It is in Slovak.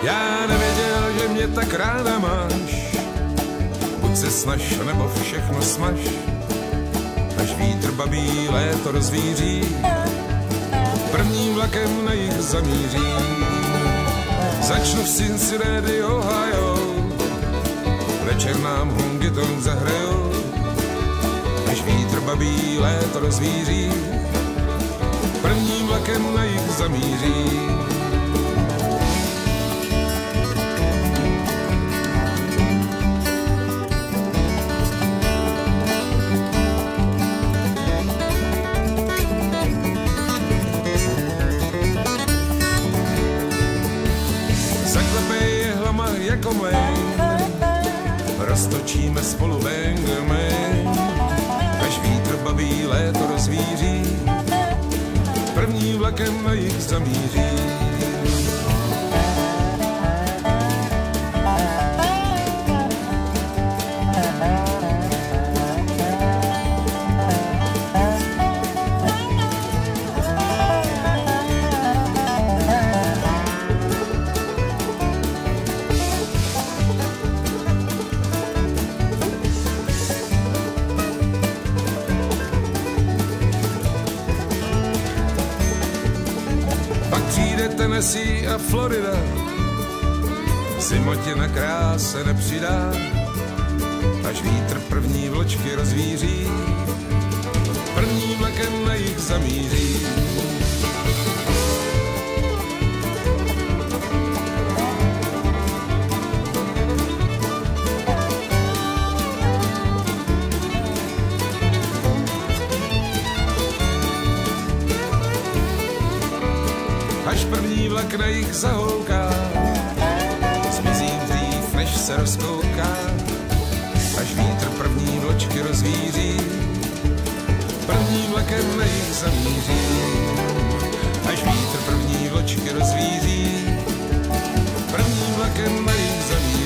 Já nevěděl, že mě tak ráda máš, buď se snaž, nebo všechno smaž, až vítr babí léto rozvíří, prvním vlakem na jih zamíří. Začnu v Cincinnati, Ohio, večer nám honky-tonk zahrajou, až vítr babí léto rozvíří, prvním vlakem na jih zamíří. Zaklepej jehlama jako mlejn, roztočíme spolu bangamy, až vítr babí léto rozvíří, první vlakem na jih zamíří. Přijde Tennessee a Florida, zima tě na kráse nepřidá, až vítr první vločky rozvíří, prvním vlakem na jih zamíří. Až první vlak na jih zahouká, zmizím dřív, než se rozkouká, až vítr první vločky rozvíří, prvním vlakem na jih zamíří. Až vítr první vločky rozvíří, prvním vlakem na jih zamíří.